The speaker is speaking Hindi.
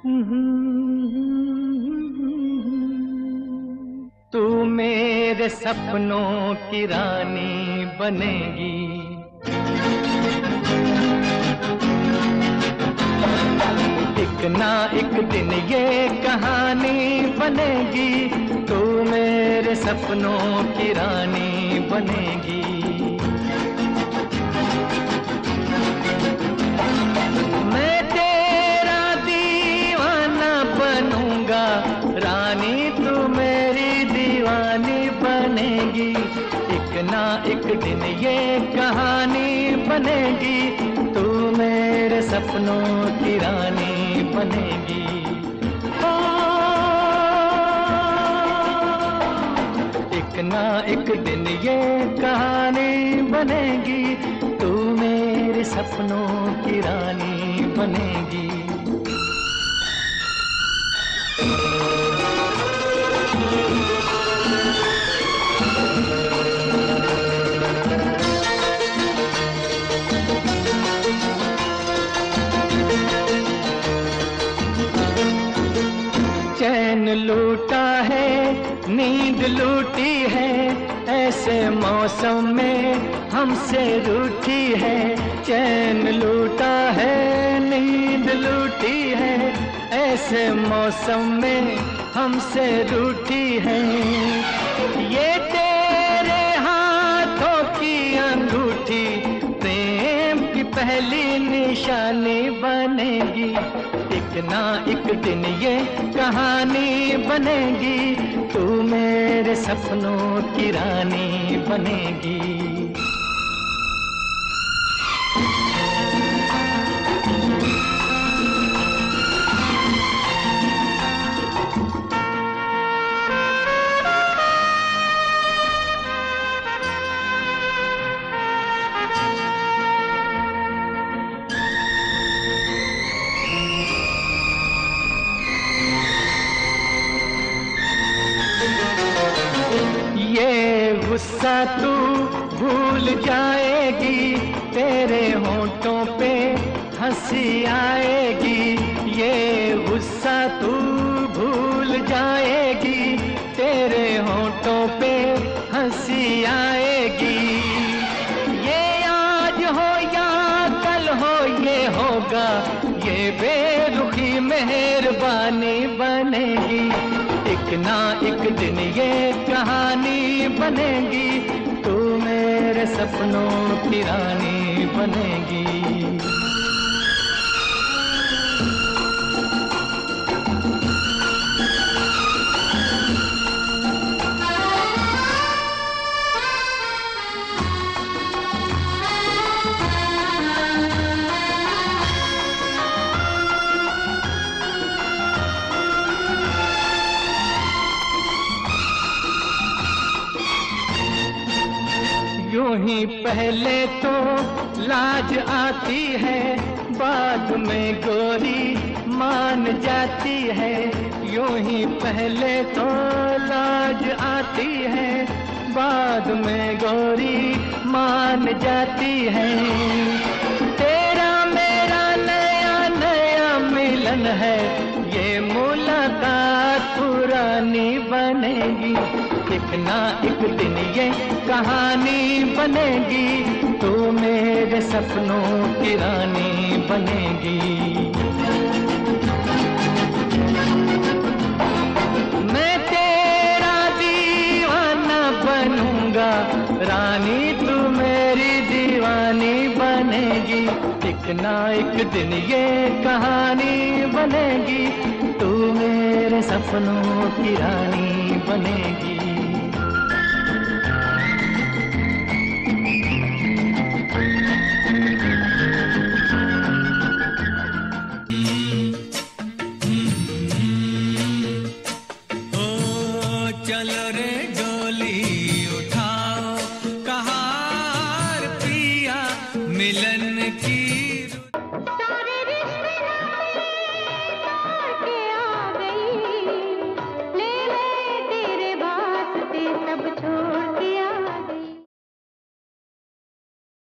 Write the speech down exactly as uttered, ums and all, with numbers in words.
तू मेरे सपनों की रानी बनेगी, एक ना एक दिन ये कहानी बनेगी। तू मेरे सपनों की रानी बनेगी। मैं तेरा दीवाना बनूंगा, रानी तू मेरी दीवानी बनेगी। एक ना एक दिन ये कहानी बनेगी। तू मेरे सपनों की रानी बनेगी। ओ, एक ना एक दिन ये कहानी बनेगी। तू मेरे सपनों की रानी बनेगी। चैन लूटा है, नींद लूटी है, ऐसे मौसम में हमसे रूठी है। चैन लूटा है, नींद लूटी है, ऐसे मौसम में हमसे रूठी है। ये तेरे हाथों की अंगूठी प्रेम की पहली निशानी बनेगी। एक ना एक दिन ये कहानी बनेगी। तू मेरे सपनों की रानी बनेगी। गुस्सा तू भूल जाएगी, तेरे होंठों पे हंसी आएगी। ये गुस्सा तू भूल जाएगी, तेरे होंठों पे हंसी आएगी। ये आज हो या कल हो ये होगा, ये बेरुखी मेहरबानी बनेगी। एक ना एक दिन ये कहानी बनेगी। तू मेरे सपनों की रानी बनेगी। यूं ही पहले तो लाज आती है, बाद में गोरी मान जाती है। यूं ही पहले तो लाज आती है, बाद में गोरी मान जाती है। तेरा मेरा नया नया मिलन है, ये मुलाकात पुरानी बनेगी। एक ना एक दिन ये कहानी बनेगी। तू मेरे सपनों की रानी बनेगी। मैं तेरा दीवाना बनूंगा, रानी तू मेरी दीवानी बनेगी। एक ना एक दिन ये कहानी बनेगी। तू मेरे सपनों की रानी बनेगी। मिलन की